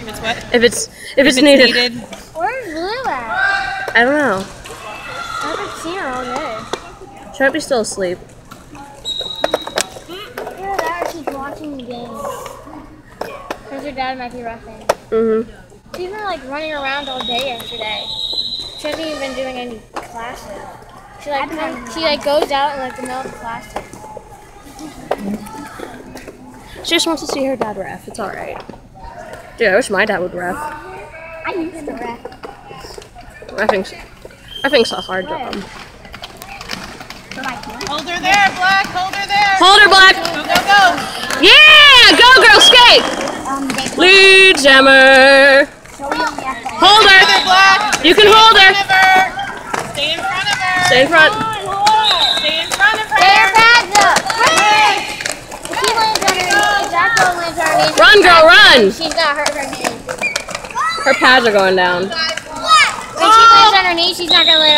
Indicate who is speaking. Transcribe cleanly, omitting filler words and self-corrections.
Speaker 1: it's what?
Speaker 2: If it's needed.
Speaker 3: Where's Blue at?
Speaker 2: I don't know.
Speaker 3: I haven't seen her all day.
Speaker 2: She might be still asleep.
Speaker 3: Either that or she's watching the game. Because her dad might be roughing. She's been like running around all day yesterday. She hasn't even been doing any classes. She like goes out in like the middle of the classes.
Speaker 2: She just wants to see her dad ref. It's alright. Dude, I wish my dad would ref.
Speaker 3: I used to ref.
Speaker 2: Refing's a hard job.
Speaker 1: Hold her there, Black. Hold her there.
Speaker 2: Hold her, Black.
Speaker 1: Go, go, go.
Speaker 2: Yeah! Go, girl, skate! Lead jammer. Hold her.
Speaker 1: Black.
Speaker 2: You can hold her.
Speaker 1: Stay in front of her.
Speaker 2: Stay in front.
Speaker 1: Stay in front of her.
Speaker 3: Get her pads up. If she lands on her knees, if that girl lands on her knees,
Speaker 2: Run, girl, run.
Speaker 3: she's gonna hurt her knees.
Speaker 2: Her pads are going down.
Speaker 3: When she lands on her knees, she's not gonna